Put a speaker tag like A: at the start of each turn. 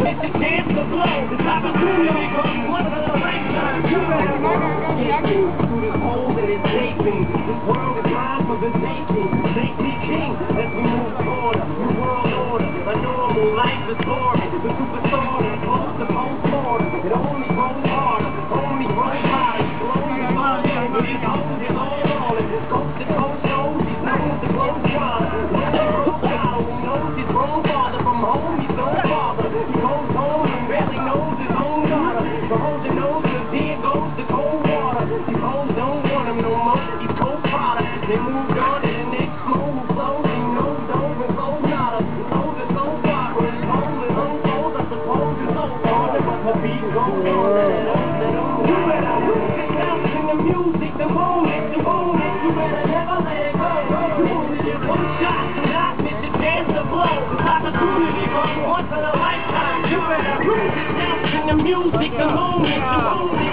A: It's a chance to blow. This opportunity comes once in a lifetime. You better get through this hole that is shaping. This world is mine for the taking. Make me king as we move toward a new world order. A normal life is boring. The superstar is close to post-mortem. It only grows harder, only grows louder. Slowly, slowly, but these hoes is all rolling. Coast to coast shows, he's known to glow trotter. Who knows his grown father from home, he's no father. He goes home and barely knows his own daughter. So hold your nose, cause here goes the cold water. These hoes don't want him no more, he's cold product. They moved on to the next smooth flow. He knows those and goes nada. Those are so far, but his hoes is unfold. I suppose it's so far, but the beat goes on. You better lose yourself in the music, the moment. You better never let it go. You only get one shot, not miss a chance to blow. This opportunity comes once in a lifetime. You better lose yourself in the music, the moment.